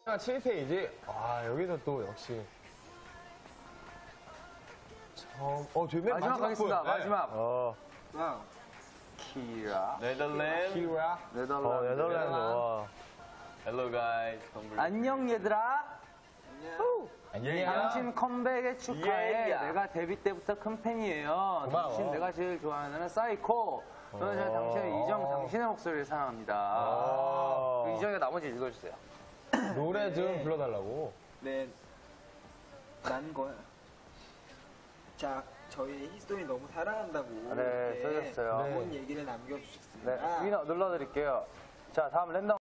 7페이지. 아, 여기서 또 역시. 저맨 마지막 가겠습니다. 분. 마지막. 와우. 키라. 네덜랜드. 키라. 네덜란드. 네덜란드. 와. Hello guys. 안녕 얘들아. 안녕. 당신 컴백에 축하해. 예. 내가 데뷔 때부터 큰 팬이에요. 고마워. 당신 내가 제일 좋아하는 사이코. 저는 당신의 이정, 당신의 목소리를 사랑합니다. 그 이정이가 나머지 읽어주세요. 노래 좀 불러달라고. 네. 난 거야. 자, 저희 히스토리 너무 사랑한다고. 네, 이렇게 써주셨어요. 좋은 얘기를 남겨주셨습니다. 네, 위너 눌러드릴게요. 자, 다음 랜덤.